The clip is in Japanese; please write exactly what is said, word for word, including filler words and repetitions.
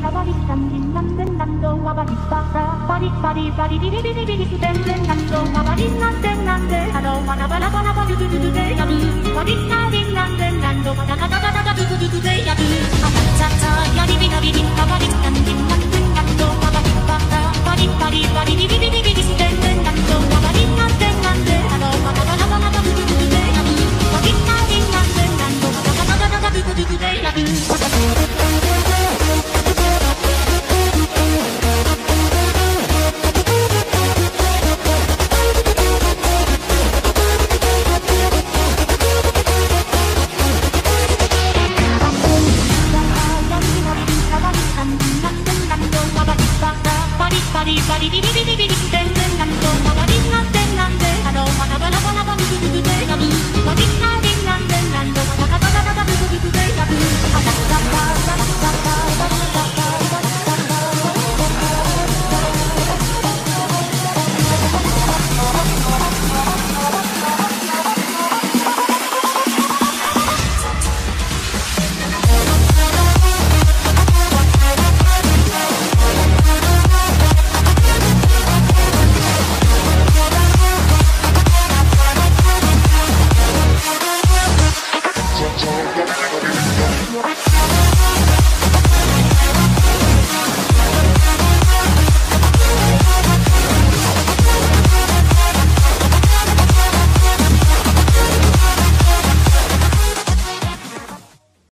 バリシャンリンなんでんなんどわばりバラバリバリバリビリビリビリステンレンなんどわばりなんでんなんであのバラバラバラバルルルルでやぶバリシャンリンなんでんなんどまたかた